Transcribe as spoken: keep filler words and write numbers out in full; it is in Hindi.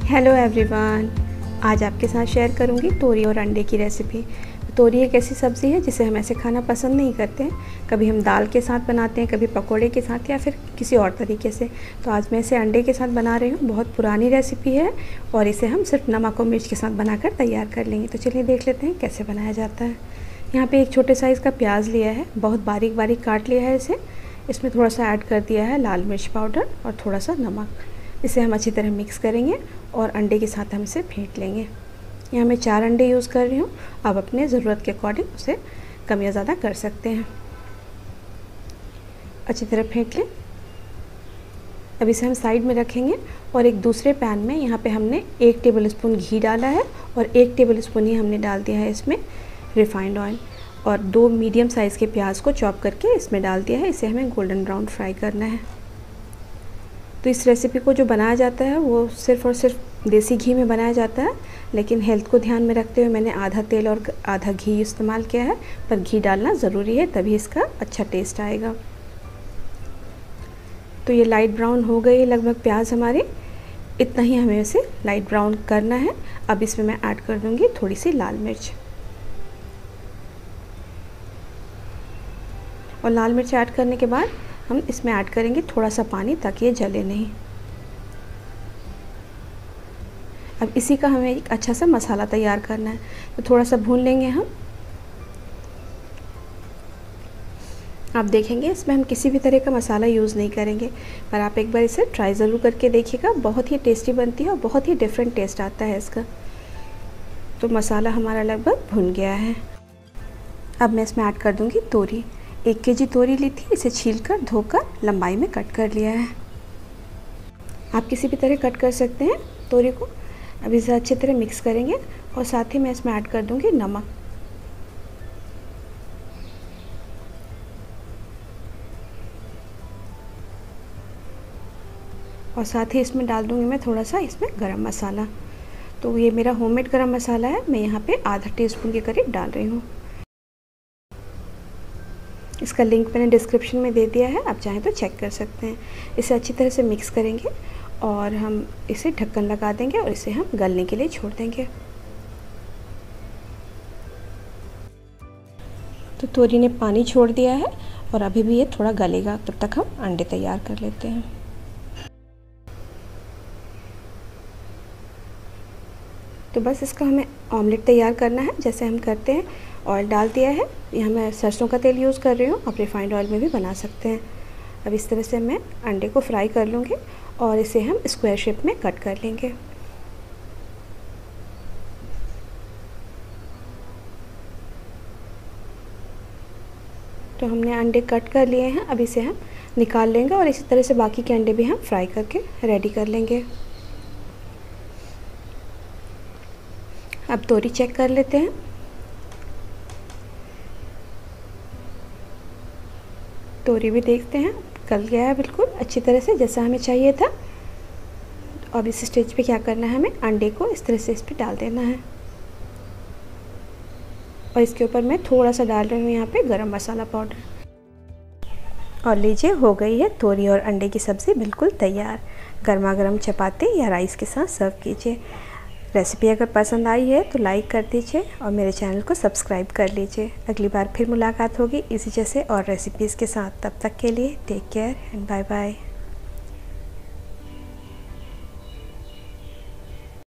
हेलो एवरीवन, आज आपके साथ शेयर करूंगी तोरी और अंडे की रेसिपी। तोरी एक ऐसी सब्ज़ी है जिसे हम ऐसे खाना पसंद नहीं करते हैं। कभी हम दाल के साथ बनाते हैं, कभी पकोड़े के साथ या फिर किसी और तरीके से। तो आज मैं इसे अंडे के साथ बना रही हूँ। बहुत पुरानी रेसिपी है और इसे हम सिर्फ नमक और मिर्च के साथ बनाकर तैयार कर लेंगे। तो चलिए देख लेते हैं कैसे बनाया जाता है। यहाँ पर एक छोटे साइज़ का प्याज लिया है, बहुत बारीक बारीक काट लिया है इसे। इसमें थोड़ा सा ऐड कर दिया है लाल मिर्च पाउडर और थोड़ा सा नमक। इसे हम अच्छी तरह मिक्स करेंगे और अंडे के साथ हम इसे फेंट लेंगे। यहाँ मैं चार अंडे यूज़ कर रही हूँ। आप अपने ज़रूरत के अकॉर्डिंग उसे कम या ज़्यादा कर सकते हैं। अच्छी तरह फेंट लें। अब इसे हम साइड में रखेंगे और एक दूसरे पैन में यहाँ पे हमने एक टेबलस्पून घी डाला है और एक टेबलस्पून ही हमने डाल दिया है इसमें रिफाइंड ऑयल, और दो मीडियम साइज़ के प्याज को चॉप करके इसमें डाल दिया है। इसे हमें गोल्डन ब्राउन फ्राई करना है। तो इस रेसिपी को जो बनाया जाता है वो सिर्फ़ और सिर्फ देसी घी में बनाया जाता है, लेकिन हेल्थ को ध्यान में रखते हुए मैंने आधा तेल और आधा घी इस्तेमाल किया है। पर घी डालना ज़रूरी है, तभी इसका अच्छा टेस्ट आएगा। तो ये लाइट ब्राउन हो गई है लगभग प्याज हमारी। इतना ही हमें इसे लाइट ब्राउन करना है। अब इसमें मैं ऐड कर दूँगी थोड़ी सी लाल मिर्च, और लाल मिर्च ऐड करने के बाद हम इसमें ऐड करेंगे थोड़ा सा पानी ताकि ये जले नहीं। अब इसी का हमें एक अच्छा सा मसाला तैयार करना है। तो थोड़ा सा भून लेंगे हम। आप देखेंगे इसमें हम किसी भी तरह का मसाला यूज़ नहीं करेंगे, पर आप एक बार इसे ट्राई ज़रूर करके देखिएगा। बहुत ही टेस्टी बनती है और बहुत ही डिफरेंट टेस्ट आता है इसका। तो मसाला हमारा लगभग भुन गया है। अब मैं इसमें ऐड कर दूँगी तोरी। एक केजी तोरी ली थी, इसे छीलकर धोकर लंबाई में कट कर लिया है। आप किसी भी तरह कट कर सकते हैं तोरी को। अब इसे अच्छी तरह मिक्स करेंगे और साथ ही मैं इसमें ऐड कर दूंगी नमक। और साथ ही इसमें डाल दूंगी मैं थोड़ा सा इसमें गरम मसाला। तो ये मेरा होममेड गरम मसाला है, मैं यहाँ पे आधा टीस्पून के करीब डाल रही हूँ। इसका लिंक मैंने डिस्क्रिप्शन में दे दिया है, आप चाहें तो चेक कर सकते हैं। इसे अच्छी तरह से मिक्स करेंगे और हम इसे ढक्कन लगा देंगे और इसे हम गलने के लिए छोड़ देंगे। तो तोरी ने पानी छोड़ दिया है और अभी भी ये थोड़ा गलेगा, तब तक हम अंडे तैयार कर लेते हैं। तो बस इसका हमें ऑमलेट तैयार करना है जैसे हम करते हैं। ऑयल डाल दिया है, यहाँ मैं सरसों का तेल यूज़ कर रही हूँ, आप रिफाइंड ऑयल में भी बना सकते हैं। अब इस तरह से मैं अंडे को फ्राई कर लूँगी और इसे हम स्क्वायर शेप में कट कर लेंगे। तो हमने अंडे कट कर लिए हैं, अब इसे हम निकाल लेंगे और इसी तरह से बाकी के अंडे भी हम फ्राई करके रेडी कर लेंगे। अब तोरी चेक कर लेते हैं। तोरी भी देखते हैं, गल गया है बिल्कुल अच्छी तरह से जैसा हमें चाहिए था। अब इस स्टेज पे क्या करना है, हमें अंडे को इस तरह से इस पर डाल देना है और इसके ऊपर मैं थोड़ा सा डाल रही हूँ यहाँ पे गरम मसाला पाउडर। और लीजिए, हो गई है तोरी और अंडे की सब्ज़ी बिल्कुल तैयार। गर्मा गर्म चपाती या राइस के साथ सर्व कीजिए। रेसिपी अगर पसंद आई है तो लाइक कर दीजिए और मेरे चैनल को सब्सक्राइब कर लीजिए। अगली बार फिर मुलाकात होगी इसी जैसे और रेसिपीज़ के साथ। तब तक के लिए take care and bye bye.